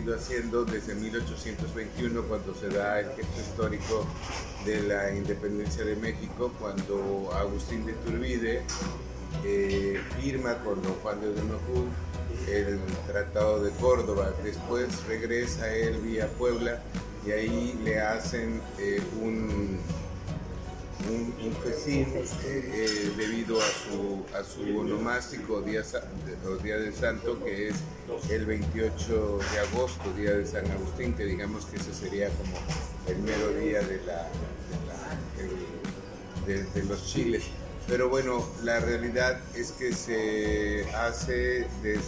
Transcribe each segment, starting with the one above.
venido haciendo desde 1821, cuando se da el gesto histórico de la independencia de México, cuando Agustín de Iturbide firma con don Juan de O'Donoghue el Tratado de Córdoba. Después regresa él vía Puebla y ahí le hacen un festín debido a su onomástico día del Santo, que es el 28 de agosto, día de San Agustín, que digamos que ese sería como el mero día de los chiles. Pero bueno, la realidad es que se hace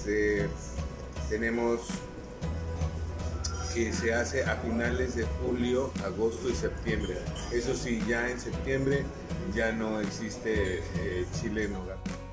se hace a finales de julio, agosto y septiembre. Eso sí, ya en septiembre ya no existe chile en nogada.